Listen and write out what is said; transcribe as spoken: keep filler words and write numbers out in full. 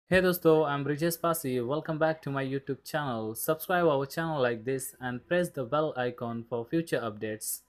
Hey dosto, I'm Brijesh Pasi. Welcome back to my YouTube channel. Subscribe our channel like this and press the bell icon for future updates.